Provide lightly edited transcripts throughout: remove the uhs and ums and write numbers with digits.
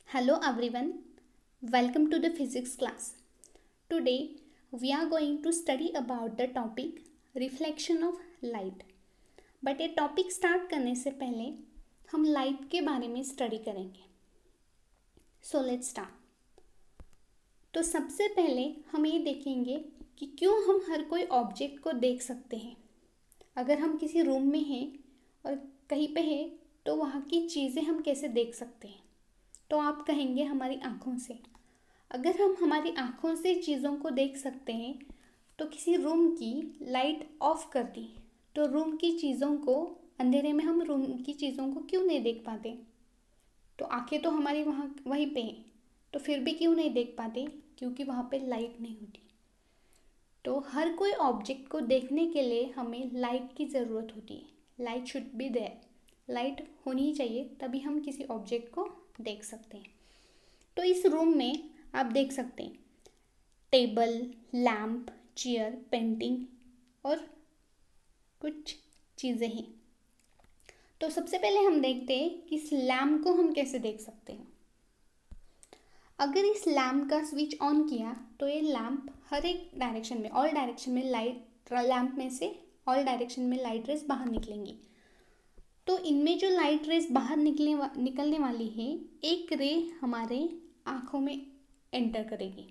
Hello everyone, welcome to the physics class. Today we are going to study about the topic reflection of light. But ये topic start करने से पहले हम light के बारे में स्टडी करेंगे. So let's start. तो सबसे पहले हम ये देखेंगे कि क्यों हम हर कोई ऑब्जेक्ट को देख सकते हैं. अगर हम किसी रूम में हैं और कहीं पे हैं तो वहाँ की चीज़ें हम कैसे देख सकते हैं. तो आप कहेंगे हमारी आँखों से. अगर हम हमारी आँखों से चीज़ों को देख सकते हैं तो किसी रूम की लाइट ऑफ कर दी तो रूम की चीज़ों को अंधेरे में हम रूम की चीज़ों को क्यों नहीं देख पाते. तो आंखें तो हमारी वहाँ वहीं पे हैं तो फिर भी क्यों नहीं देख पाते, क्योंकि वहाँ पे लाइट नहीं होती. तो हर कोई ऑब्जेक्ट को देखने के लिए हमें लाइट की ज़रूरत होती है. Light should be there. Light होनी चाहिए तभी हम किसी ऑब्जेक्ट को देख सकते हैं. तो इस रूम में आप देख सकते हैं टेबल, लैम्प, चेयर, पेंटिंग और कुछ चीज़ें हैं. तो सबसे पहले हम देखते हैं कि इस लैम्प को हम कैसे देख सकते हैं. अगर इस लैम्प का स्विच ऑन किया तो ये लैम्प हर एक डायरेक्शन में, ऑल डायरेक्शन में लाइट, लैम्प में से ऑल डायरेक्शन में लाइट रेज बाहर निकलेंगी. तो इनमें जो लाइट रेज बाहर निकलने वाली है, एक रे हमारे आँखों में एंटर करेगी.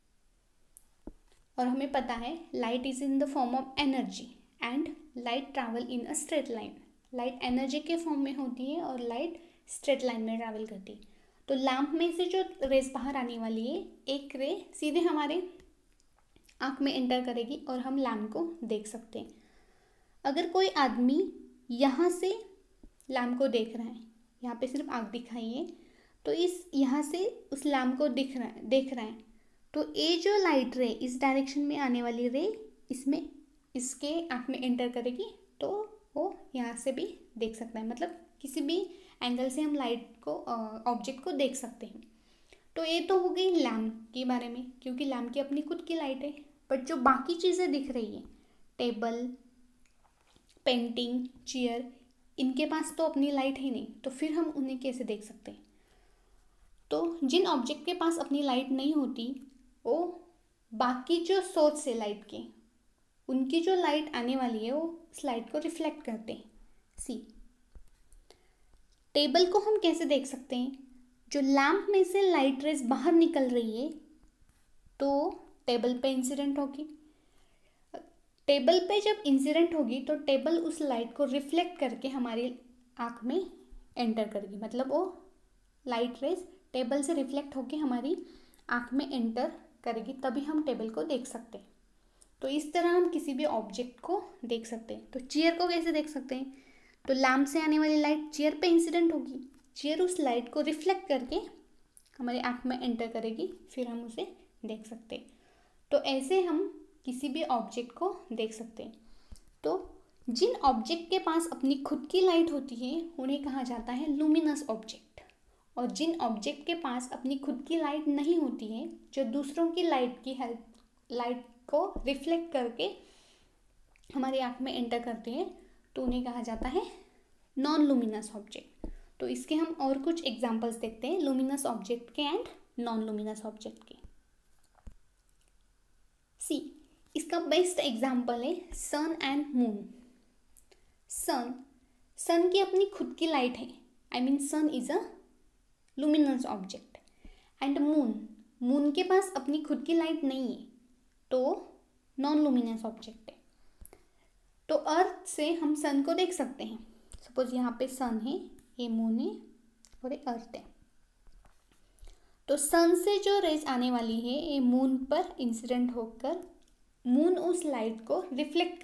और हमें पता है light is in the form of energy and light travel in a straight line. Light energy के फॉर्म में होती है और लाइट स्ट्रेट लाइन में ट्रैवल करती है. तो लैम्प में से जो रेज बाहर आने वाली है, एक रे सीधे हमारे आँख में एंटर करेगी और हम लैम्प को देख सकते हैं. अगर कोई आदमी यहाँ से लैम्प को देख रहा है, यहाँ पे सिर्फ आँख दिखाई है, तो इस यहाँ से उस लैम्प को देख रहा है तो ये जो लाइट रे, इस डायरेक्शन में आने वाली रे इसमें इसके आँख में एंटर करेगी तो वो यहाँ से भी देख सकता है. मतलब किसी भी एंगल से हम लाइट को, ऑब्जेक्ट को देख सकते हैं. तो ये तो हो गई लैम्प के बारे में, क्योंकि लैम्प की अपनी खुद की लाइट है. बट जो बाकी चीज़ें दिख रही है, टेबल, पेंटिंग, चेयर, इनके पास तो अपनी लाइट है नहीं, तो फिर हम उन्हें कैसे देख सकते हैं. तो जिन ऑब्जेक्ट के पास अपनी लाइट नहीं होती, वो बाकी जो सोर्स है लाइट के, उनकी जो लाइट आने वाली है वो उस लाइट को रिफ्लेक्ट करते हैं. सी, टेबल को हम कैसे देख सकते हैं. जो लैम्प में से लाइट रेज बाहर निकल रही है तो टेबल पे इंसिडेंट होगी. टेबल पे जब इंसिडेंट होगी तो टेबल उस लाइट को रिफ्लेक्ट करके हमारी आँख में एंटर करेगी. मतलब वो लाइट रेज टेबल से रिफ्लेक्ट होके हमारी आँख में एंटर करेगी, तभी हम टेबल को देख सकते हैं. तो इस तरह हम किसी भी ऑब्जेक्ट को देख सकते हैं. तो चेयर को कैसे देख सकते हैं. तो लैम्प से आने वाली लाइट चेयर पे इंसिडेंट होगी, चेयर उस लाइट को रिफ्लेक्ट करके हमारी आँख में एंटर करेगी, फिर हम उसे देख सकते हैं. तो ऐसे हम किसी भी ऑब्जेक्ट को देख सकते हैं. तो जिन ऑब्जेक्ट के पास अपनी खुद की लाइट होती है उन्हें कहा जाता है लुमिनस ऑब्जेक्ट. और जिन ऑब्जेक्ट के पास अपनी खुद की लाइट नहीं होती है, जो दूसरों की लाइट को रिफ्लेक्ट करके हमारी आँख में एंटर करते हैं, तो उन्हें कहा जाता है नॉन लुमिनस ऑब्जेक्ट. तो इसके हम और कुछ एग्जाम्पल्स देखते हैं लुमिनस ऑब्जेक्ट के एंड नॉन लुमिनस ऑब्जेक्ट के. सी, इसका बेस्ट एग्जाम्पल है सन एंड मून. सन की अपनी खुद की लाइट है, I mean sun is a luminous object. And moon के पास अपनी खुद की लाइट नहीं है, तो नॉन लुमिनस ऑब्जेक्ट है. तो अर्थ से हम सन को देख सकते हैं. सपोज यहाँ पे सन है, ये मून है और ये अर्थ है. तो सन से जो रेज आने वाली है ये मून पर इंसिडेंट होकर मून उस लाइट को रिफ्लेक्ट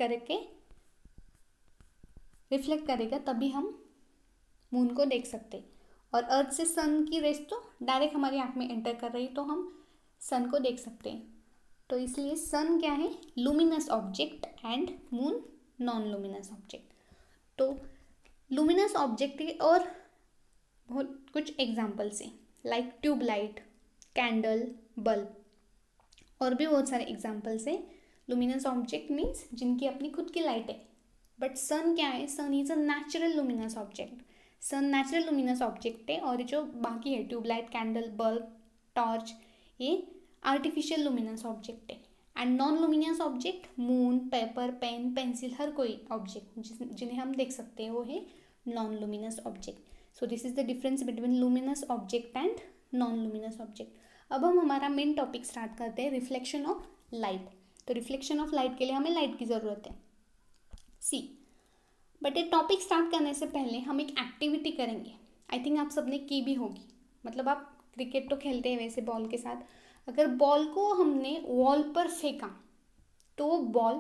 करेगा, तभी हम मून को देख सकते हैं. और अर्थ से सन की रेज तो डायरेक्ट हमारी आँख में एंटर कर रही, तो हम सन को देख सकते हैं. तो इसलिए सन क्या है, luminous object and moon non luminous object. तो लुमिनस ऑब्जेक्ट के और बहुत कुछ एग्जाम्पल्स हैं, लाइक ट्यूबलाइट, कैंडल, बल्ब, और भी बहुत सारे एग्जाम्पल्स हैं. लुमिनस ऑब्जेक्ट मीन्स जिनकी अपनी खुद की लाइट है. बट सन क्या है, sun is a natural luminous object. Sun natural luminous object है और जो बाकी है ट्यूबलाइट, कैंडल, बल्ब, टॉर्च, ये आर्टिफिशियल लुमिनस ऑब्जेक्ट है। And non luminous object moon, paper, pen, pencil, हर कोई ऑब्जेक्ट जिन्हें हम देख सकते हैं वो है non luminous object. So this is the difference between luminous object and non luminous object. अब हम हमारा मेन टॉपिक स्टार्ट करते हैं, रिफ्लेक्शन ऑफ लाइट। तो रिफ्लेक्शन ऑफ लाइट के लिए हमें लाइट की ज़रूरत है। सी बट ये टॉपिक स्टार्ट करने से पहले हम एक एक्टिविटी करेंगे, आई थिंक आप सबने की भी होगी। मतलब आप क्रिकेट तो खेलते हैं वैसे बॉल के साथ, अगर बॉल को हमने वॉल पर फेंका तो वो बॉल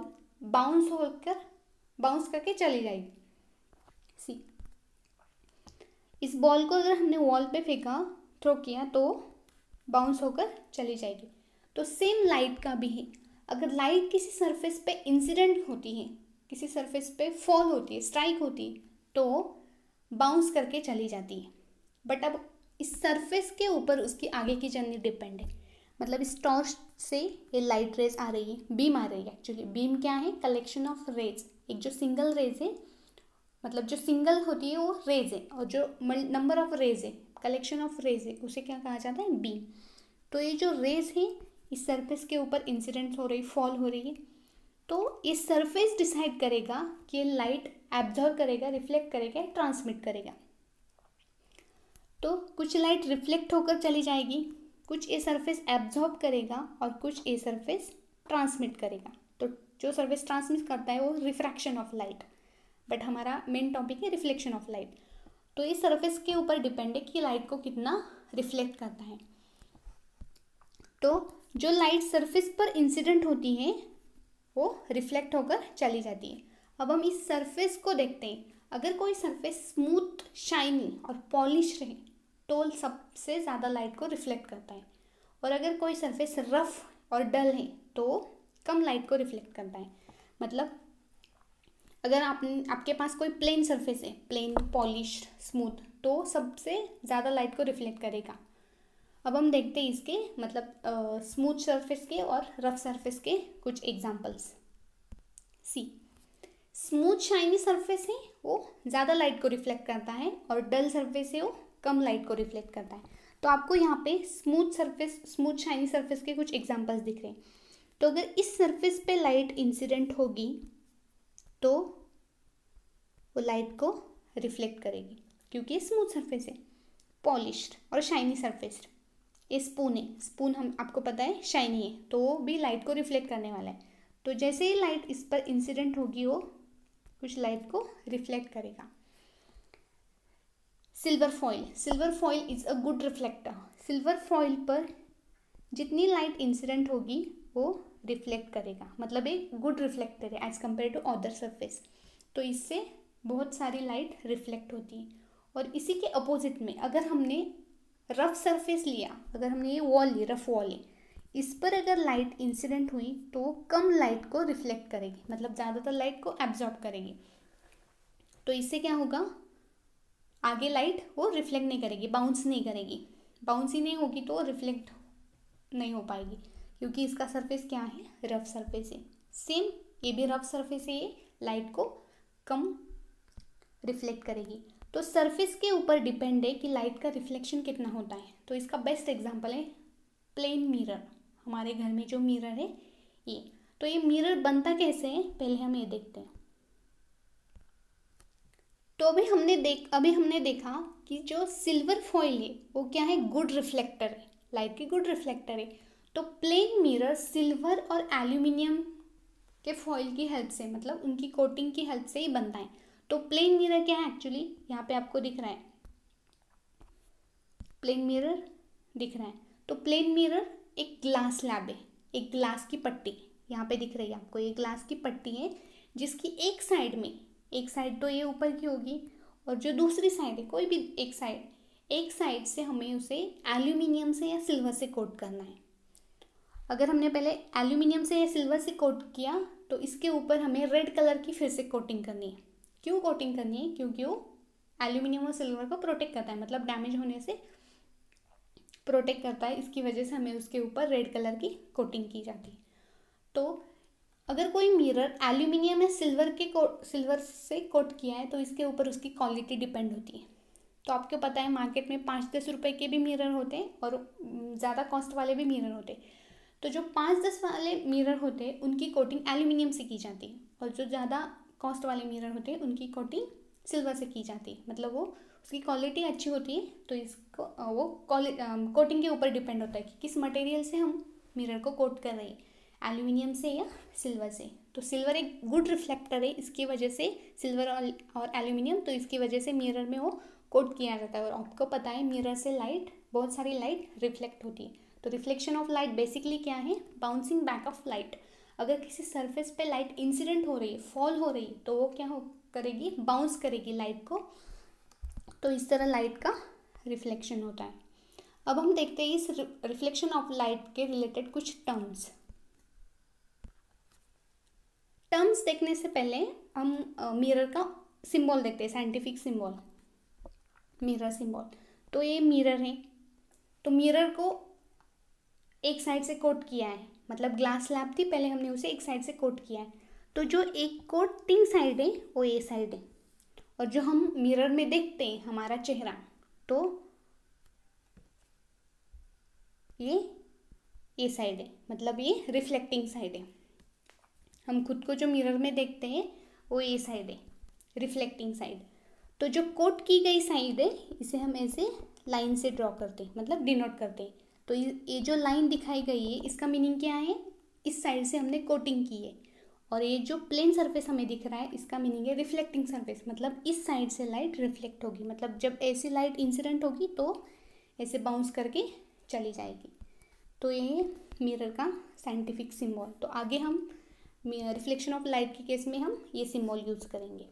बाउंस करके चली जाएगी। सी इस बॉल को अगर हमने वॉल पे फेंका, थ्रो किया, तो बाउंस होकर चली जाएगी। तो सेम लाइट का भी है, अगर लाइट किसी सरफेस पे इंसिडेंट होती है, किसी सरफेस पे फॉल होती है, स्ट्राइक होती है, तो बाउंस करके चली जाती है। बट अब इस सरफेस के ऊपर उसकी आगे की जर्नी डिपेंड है। मतलब इस टॉर्च से ये लाइट रेज आ रही है, बीम आ रही है। एक्चुअली बीम क्या है? Collection of rays. एक जो सिंगल रेज है, मतलब जो सिंगल होती है वो रेज है, और जो नंबर ऑफ रेज है, कलेक्शन ऑफ रेज है, उसे क्या कहा जाता है? बीम। तो ये जो रेज है इस सरफेस के ऊपर इंसिडेंट हो रही, फॉल हो रही है, तो ये सरफेस डिसाइड करेगा कि ये लाइट एब्जॉर्ब करेगा, रिफ्लेक्ट करेगा, ट्रांसमिट करेगा। तो कुछ लाइट रिफ्लेक्ट होकर चली जाएगी, कुछ ए सरफेस एब्जॉर्ब करेगा और कुछ ए सरफेस ट्रांसमिट करेगा। तो जो सरफेस ट्रांसमिट करता है वो रिफ्रैक्शन ऑफ लाइट, बट हमारा मेन टॉपिक है रिफ्लेक्शन ऑफ लाइट। तो ये सरफेस के ऊपर डिपेंड है कि लाइट को कितना रिफ्लेक्ट करता है। तो जो लाइट सरफेस पर इंसिडेंट होती है वो रिफ्लेक्ट होकर चली जाती है। अब हम इस सरफेस को देखते हैं। अगर कोई सरफेस स्मूथ, शाइनी और पॉलिश रहे तो सबसे ज़्यादा लाइट को रिफ्लेक्ट करता है, और अगर कोई सरफेस रफ और डल है तो कम लाइट को रिफ्लेक्ट करता है। मतलब अगर आपके पास कोई प्लेन सरफेस है, प्लेन, पॉलिश, स्मूथ, तो सबसे ज़्यादा लाइट को रिफ्लेक्ट करेगा। अब हम देखते हैं इसके मतलब स्मूथ सरफेस के और रफ सरफेस के कुछ examples. See smooth shiny surface है वो ज़्यादा लाइट को रिफ्लेक्ट करता है, और डल सरफेस है वो कम लाइट को रिफ्लेक्ट करता है। तो आपको यहाँ पे स्मूथ शाइनी सरफेस के कुछ एग्जांपल्स दिख रहे हैं। तो अगर इस सरफेस पे लाइट इंसिडेंट होगी तो वो लाइट को रिफ्लेक्ट करेगी, क्योंकि ये स्मूथ सरफेस है। पॉलिश्ड और शाइनी सरफेस, ये स्पून है, स्पून हम आपको पता है शाइनी है, तो वो भी लाइट को रिफ्लेक्ट करने वाला है। तो जैसे ही लाइट इस पर इंसिडेंट होगी वो कुछ लाइट को रिफ्लेक्ट करेगा। Silver foil is a good reflector. Silver foil पर जितनी लाइट इंसिडेंट होगी वो रिफ्लेक्ट करेगा, मतलब एक गुड रिफ्लेक्टर है as compare to other surface. तो इससे बहुत सारी लाइट रिफ्लेक्ट होती है। और इसी के अपोजिट में अगर हमने रफ सरफेस लिया, अगर हमने ये वॉल ली, रफ वॉल है, इस पर अगर लाइट इंसिडेंट हुई तो कम लाइट को रिफ्लेक्ट करेगी, मतलब ज़्यादातर लाइट को एब्जॉर्ब करेगी। तो इससे क्या होगा? आगे लाइट वो रिफ्लेक्ट नहीं करेगी, बाउंस नहीं करेगी। बाउंस ही नहीं होगी तो रिफ्लेक्ट नहीं हो पाएगी, क्योंकि इसका सरफेस क्या है? रफ सरफेस है। सेम ये भी रफ सरफेस है, ये लाइट को कम रिफ्लेक्ट करेगी। तो सरफेस के ऊपर डिपेंड है कि लाइट का रिफ्लेक्शन कितना होता है। तो इसका बेस्ट एग्जांपल है प्लेन मिरर। हमारे घर में जो मिरर है ये, तो ये मिरर बनता कैसे है पहले हम ये देखते हैं। तो अभी हमने देखा कि जो सिल्वर फॉइल है वो क्या है? गुड रिफ्लेक्टर है, लाइट की गुड रिफ्लेक्टर है। तो प्लेन मिरर सिल्वर और एल्यूमिनियम के फॉइल की हेल्प से, मतलब उनकी कोटिंग की हेल्प से ही बनता है। तो प्लेन मिरर क्या है? एक्चुअली यहाँ पे आपको दिख रहा है, प्लेन मिरर दिख रहा है। तो प्लेन मिरर एक ग्लास स्लैब है, एक ग्लास की पट्टी यहाँ पे दिख रही है आपको। ये ग्लास की पट्टी है जिसकी एक साइड तो ये ऊपर की होगी, और जो दूसरी साइड है, कोई भी एक साइड से हमें उसे एल्यूमिनियम से या सिल्वर से कोट करना है। अगर हमने पहले एल्यूमिनियम से या सिल्वर से कोट किया तो इसके ऊपर हमें रेड कलर की फिर से कोटिंग करनी है। क्यों कोटिंग करनी है? क्योंकि वो एल्यूमिनियम और सिल्वर को प्रोटेक्ट करता है, मतलब डैमेज होने से प्रोटेक्ट करता है। इसकी वजह से हमें उसके ऊपर रेड कलर की कोटिंग की जाती है। तो अगर कोई मिरर एल्यूमिनियम या सिल्वर से कोट किया है तो इसके ऊपर उसकी क्वालिटी डिपेंड होती है। तो आपको पता है मार्केट में 5-10 रुपए के भी मिरर होते हैं और ज़्यादा कॉस्ट वाले भी मिरर होते हैं। तो जो 5-10 वाले मिरर होते हैं उनकी कोटिंग एल्यूमिनियम से की जाती है, और जो ज़्यादा कॉस्ट वाले मिरर होते हैं उनकी कोटिंग सिल्वर से की जाती है। मतलब वो उसकी क्वालिटी अच्छी होती है, तो इसको वो कोटिंग के ऊपर डिपेंड होता है कि किस मटेरियल से हम मिरर को कोट कर रहे हैं, एल्यूमिनियम से या सिल्वर से। तो सिल्वर एक गुड रिफ्लेक्टर है, इसकी वजह से सिल्वर और एल्यूमिनियम, तो इसकी वजह से मिरर में वो कोट किया जाता है। और आपको पता है मिरर से लाइट, बहुत सारी लाइट रिफ्लेक्ट होती है। तो रिफ्लेक्शन ऑफ लाइट बेसिकली क्या है, बाउंसिंग बैक ऑफ लाइट। अगर किसी सरफेस पे लाइट इंसिडेंट हो रही है, फॉल हो रही है, तो वो क्या करेगी, बाउंस करेगी लाइट को। तो इस तरह लाइट का रिफ्लेक्शन होता है। अब हम देखते हैं इस रिफ्लेक्शन ऑफ लाइट के रिलेटेड कुछ टर्म्स देखने से पहले हम मिरर का सिंबल देखते हैं, साइंटिफिक सिंबल, मिरर सिंबल। तो ये मिरर है, तो मिरर को एक साइड से कोट किया है, मतलब ग्लास स्लैब थी, पहले हमने उसे एक साइड से कोट किया है। तो जो एक कोटिंग साइड है वो ये साइड है, और जो हम मिरर में देखते हैं हमारा चेहरा, तो ये साइड है, मतलब ये रिफ्लेक्टिंग साइड है। हम खुद को जो मिरर में देखते हैं वो ये साइड है, रिफ्लेक्टिंग साइड। तो जो कोट की गई साइड है इसे हम ऐसे लाइन से ड्रॉ करते हैं, मतलब डिनोट करते हैं। तो ये जो लाइन दिखाई गई है इसका मीनिंग क्या है, इस साइड से हमने कोटिंग की है। और ये जो प्लेन सरफेस हमें दिख रहा है इसका मीनिंग है रिफ्लेक्टिंग सरफेस, मतलब इस साइड से लाइट रिफ्लेक्ट होगी, मतलब जब ऐसी लाइट इंसिडेंट होगी तो ऐसे बाउंस करके चली जाएगी। तो ये मिरर का साइंटिफिक सिंबल। तो आगे हम रिफ्लेक्शन ऑफ लाइट के केस में हम ये सिंबल यूज करेंगे।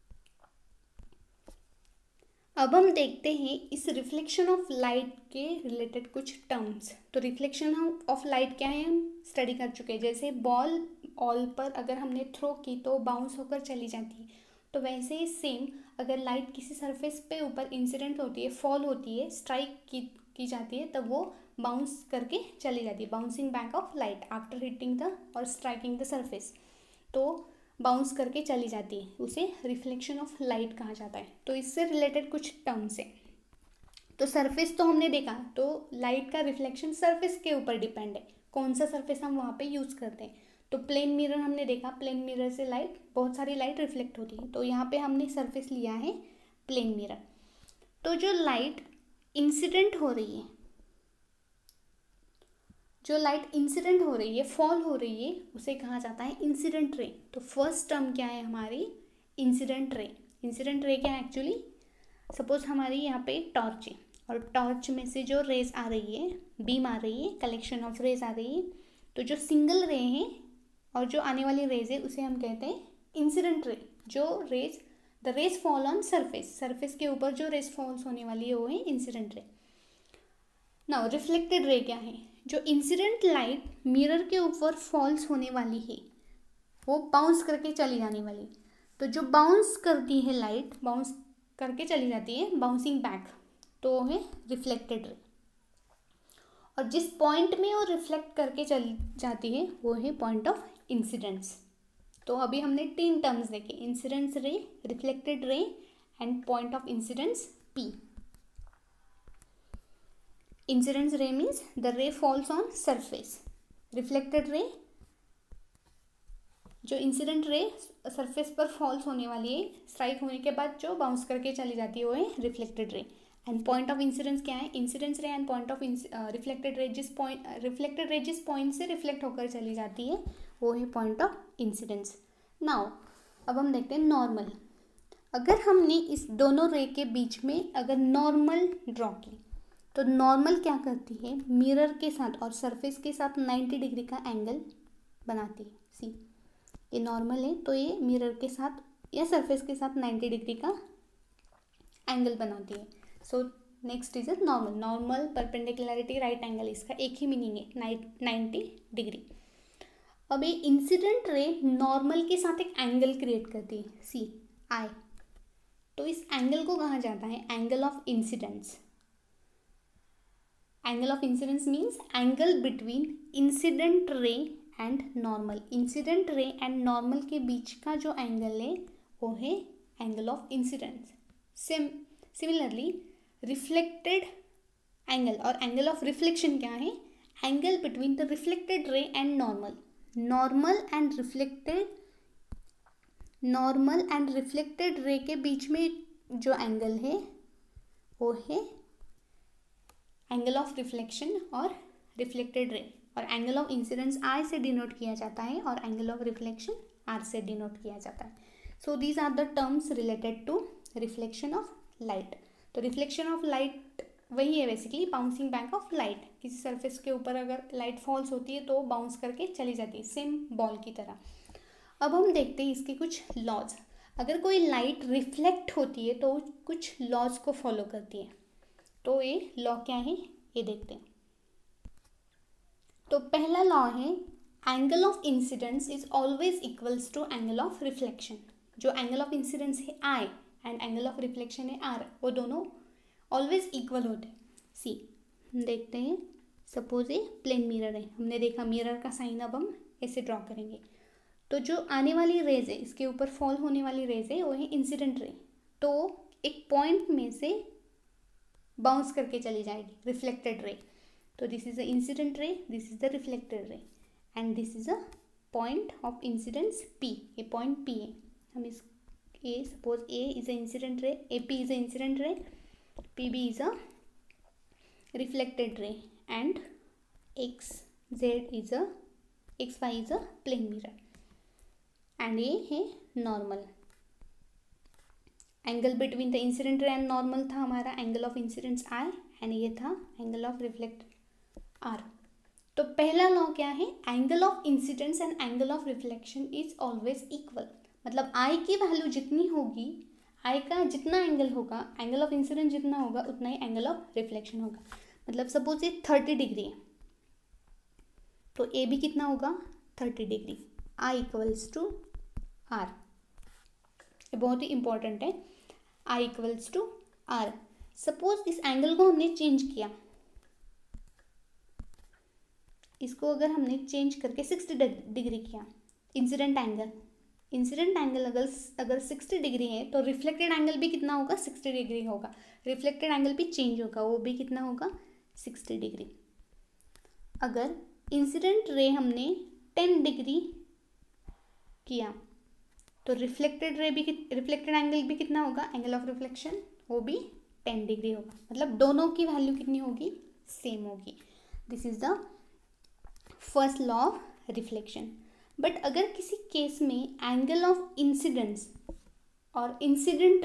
अब हम देखते हैं इस रिफ्लेक्शन ऑफ लाइट के रिलेटेड कुछ टर्म्स। तो रिफ्लेक्शन ऑफ लाइट क्या है हम स्टडी कर चुके हैं। जैसे बॉल पर अगर हमने थ्रो की तो बाउंस होकर चली जाती है, तो वैसे ही सेम अगर लाइट किसी सरफेस पे ऊपर इंसिडेंट होती है, फॉल होती है, स्ट्राइक की जाती है, तब वो बाउंस करके चली जाती है, bouncing back of light after hitting the और स्ट्राइकिंग द सरफेस। तो बाउंस करके चली जाती है, उसे रिफ्लेक्शन ऑफ लाइट कहा जाता है। तो इससे रिलेटेड कुछ टर्म्स है। तो सरफेस तो हमने देखा, तो लाइट का रिफ्लेक्शन सरफेस के ऊपर डिपेंड है, कौन सा सरफेस हम वहाँ पे यूज़ करते हैं। तो प्लेन मिरर हमने देखा, प्लेन मिरर से लाइट, बहुत सारी लाइट रिफ्लेक्ट होती है, तो यहाँ पे हमने सरफेस लिया है प्लेन मिरर। तो जो लाइट इंसिडेंट हो रही है, जो लाइट इंसिडेंट हो रही है, फॉल हो रही है, उसे कहा जाता है इंसिडेंट रे। तो फर्स्ट टर्म क्या है हमारी, इंसिडेंट रे। इंसिडेंट रे क्या है एक्चुअली, सपोज हमारी यहाँ पे टॉर्च है और टॉर्च में से जो रेज आ रही है, बीम आ रही है, कलेक्शन ऑफ रेज आ रही है, तो जो सिंगल रे है और जो आने वाली रेज है उसे हम कहते हैं इंसिडेंट रे। जो rays, the rays fall on surface, surface के ऊपर जो रेज फॉल्स होने वाली है वो है incident ray. Now reflected ray क्या है, जो इंसिडेंट लाइट मिरर के ऊपर फॉल्स होने वाली है, वो बाउंस करके चली जाने वाली। तो जो बाउंस करती है लाइट, बाउंस करके चली जाती है, बाउंसिंग बैक, तो वो है रिफ्लेक्टेड रे। और जिस पॉइंट में वो रिफ्लेक्ट करके चली जाती है वो है पॉइंट ऑफ इंसिडेंस। तो अभी हमने 3 टर्म्स देखे, incidence ray, reflected ray and point of incidence P. Incidence ray means the ray falls on surface. Reflected ray, जो इंसिडेंट रे सरफेस पर फॉल्स होने वाली है, स्ट्राइक होने के बाद जो बाउंस करके चली जाती है वो है reflected ray. And point of incidence क्या है, incidence ray and point of reflected ray, reflected ray जिस पॉइंट से रिफ्लेक्ट होकर चली जाती है वो है पॉइंट ऑफ इंसिडेंस। नाउ अब हम देखते हैं नॉर्मल। अगर हमने इस दोनों रे के बीच में अगर नॉर्मल ड्रॉ की, तो नॉर्मल क्या करती है, मिरर के साथ और सरफेस के साथ 90 डिग्री का एंगल बनाती है। सी, ये नॉर्मल है, तो ये मिरर के साथ या सरफेस के साथ 90 डिग्री का एंगल बनाती है। So next is normal. Normal, perpendicularity, right angle, इसका एक ही मीनिंग है, 90 डिग्री। अब ये इंसिडेंट रे नॉर्मल के साथ एक एंगल क्रिएट करती है, सी आई। तो इस एंगल को कहा जाता है angle of incidence. Angle of incidence means angle between incident ray and normal. Incident ray and normal के बीच का जो एंगल है वो है angle of incidence. Similarly reflected angle और एंगल ऑफ रिफ्लेक्शन क्या है? Angle between the reflected ray and normal and reflected ray के बीच में जो एंगल है वो है एंगल ऑफ रिफ्लेक्शन और रिफ्लेक्टेड रे, और एंगल ऑफ इंसिडेंस आई से डिनोट किया जाता है और एंगल ऑफ रिफ्लेक्शन आर से डिनोट किया जाता है. So these are the terms related to reflection of light. तो रिफ्लेक्शन ऑफ लाइट वही है basically, bouncing back of light. किसी सरफेस के ऊपर अगर लाइट फॉल्स होती है तो बाउंस करके चली जाती है, सेम बॉल की तरह. अब हम देखते हैं इसके कुछ लॉज. अगर कोई लाइट रिफ्लेक्ट होती है तो कुछ लॉज को फॉलो करती है. तो ये लॉ क्या है ये देखते हैं. तो पहला लॉ है angle of incidence is always equals to angle of reflection. जो एंगल ऑफ इंसिडेंस है I and angle of reflection है आर, वो दोनों ऑलवेज इक्वल होते हैं. सी देखते हैं, सपोज ये प्लेन मिरर है, हमने देखा मिरर का साइन, अब हम ऐसे ड्रॉ करेंगे. तो जो आने वाली रेज है, इसके ऊपर फॉल होने वाली रेज है, वो है इंसिडेंट रे. तो एक पॉइंट में से बाउंस करके चली जाएगी रिफ्लेक्टेड रे. तो this is a incident ray, this is the reflected ray and this is a point of incidence P. ये पॉइंट P है. हम इस A suppose A is a incident ray, AP is a incident ray, PB is a reflected ray and XY is a plane mirror and ये है normal. Angle between the incident ray and normal था हमारा angle of incidence I and ये था angle of reflect R. तो पहला law क्या है? Angle of incidence and angle of reflection is always equal. मतलब I की वैल्यू जितनी होगी, आई का जितना एंगल होगा, एंगल ऑफ इंसिडेंस जितना होगा उतना ही एंगल ऑफ रिफ्लेक्शन होगा. मतलब सपोज ये 30 डिग्री है तो ए भी कितना होगा? 30 degree. I equals to R. ये बहुत ही इंपॉर्टेंट है. I equals to R. Suppose इस एंगल को हमने चेंज किया, इसको अगर हमने चेंज करके 60 डिग्री किया, इंसिडेंट एंगल अगर 60 डिग्री है तो रिफ्लेक्टेड एंगल भी कितना होगा? 60 डिग्री होगा. रिफ्लेक्टेड एंगल भी चेंज होगा, वो भी कितना होगा? 60 डिग्री. अगर इंसिडेंट रे हमने 10 डिग्री किया तो रिफ्लेक्टेड एंगल भी कितना होगा? एंगल ऑफ रिफ्लेक्शन वो भी 10 डिग्री होगा. मतलब दोनों की वैल्यू कितनी होगी? सेम होगी. This is the first law of reflection. But अगर किसी केस में एंगल ऑफ इंसिडेंस और इंसिडेंट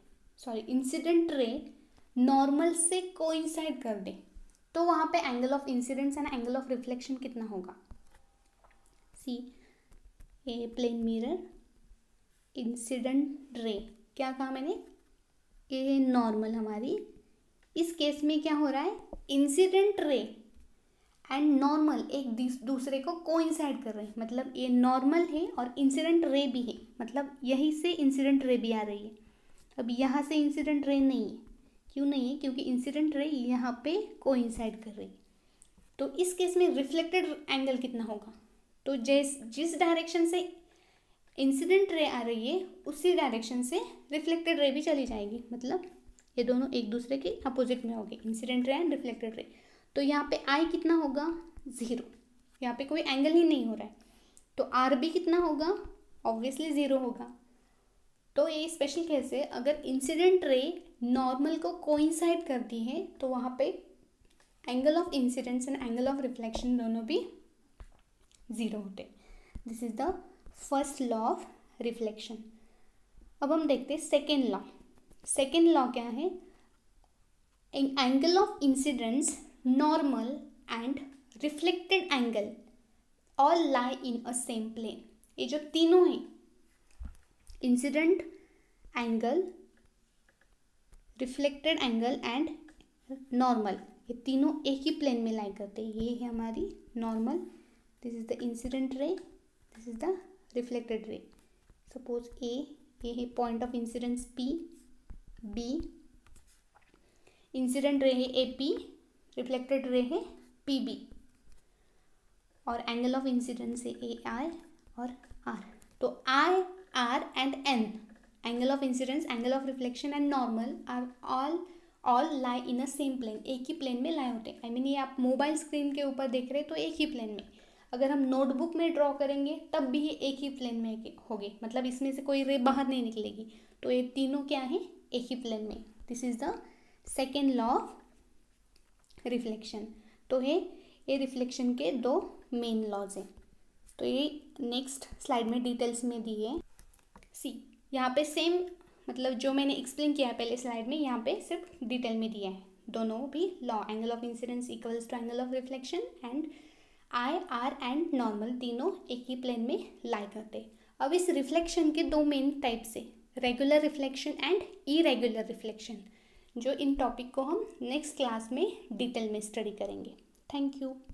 रे नॉर्मल से कोइंसाइड कर दे तो वहाँ पे angle of incidence and angle of reflection कितना होगा? सी ये प्लेन मिरर, इंसिडेंट रे, क्या कहा मैंने? ये नॉर्मल हमारी. इस केस में क्या हो रहा है? इंसिडेंट रे एंड नॉर्मल एक दूसरे को कोइंसाइड कर रहे हैं. मतलब ये नॉर्मल है और इंसिडेंट रे भी है, मतलब यहीं से इंसिडेंट रे भी आ रही है. अब यहाँ से इंसिडेंट रे नहीं है. क्यों नहीं है? क्योंकि इंसिडेंट रे यहाँ पे कोइंसाइड कर रही है. तो इस केस में रिफ्लेक्टेड एंगल कितना होगा? तो जिस डायरेक्शन से इंसिडेंट रे आ रही है उसी डायरेक्शन से रिफ्लेक्टेड रे भी चली जाएगी. मतलब ये दोनों एक दूसरे के अपोजिट में होंगे, incident ray and reflected ray. तो यहाँ पे आई कितना होगा? 0. यहाँ पे कोई एंगल ही नहीं हो रहा है तो आर भी कितना होगा? ऑब्वियसली 0 होगा. तो ये स्पेशल केस है. अगर इंसिडेंट रे नॉर्मल को कोइंसाइड करती है तो वहाँ पे angle of incidence and angle of reflection दोनों भी 0 होते. This is the first law of reflection. अब हम देखते हैं सेकेंड लॉ. सेकेंड लॉ क्या है? Angle of incidence, normal and reflected angle all lie in a same plane. ये जो तीनों हैं, incident angle, reflected angle and normal, ये तीनों एक ही प्लेन में लाई करते हैं. ये है हमारी normal, this is the incident ray, this is the reflected ray. Suppose ये है point of incidence P, B, incident ray है AP, रिफ्लेक्टेड रे है PB और एंगल ऑफ इंसिडेंस है AI और R. तो I, R and N angle of incidence, angle of reflection and normal are all lie in a same plane, एक ही plane में लाई होते हैं। आई मीन ये आप मोबाइल स्क्रीन के ऊपर देख रहे हैं तो एक ही प्लेन में, अगर हम नोटबुक में ड्रॉ करेंगे तब भी ये एक ही प्लेन में होंगे, मतलब इसमें से कोई रे बाहर नहीं निकलेगी। तो ये तीनों क्या है, एक ही प्लेन में। This is the second law of reflection. तो ये रिफ्लेक्शन के दो मेन लॉज हैं। तो ये नेक्स्ट स्लाइड में डिटेल्स में दी है। सी यहाँ पे सेम, मतलब जो मैंने एक्सप्लेन किया है पहले स्लाइड में, यहाँ पे सिर्फ डिटेल में दिया है दोनों भी law. Angle of incidence equals to angle of reflection and I R and normal तीनों एक ही प्लेन में लाई करते। अब इस रिफ्लेक्शन के दो मेन टाइप से, regular reflection and irregular reflection, जो इन टॉपिक को हम नेक्स्ट क्लास में डिटेल में स्टडी करेंगे। Thank you.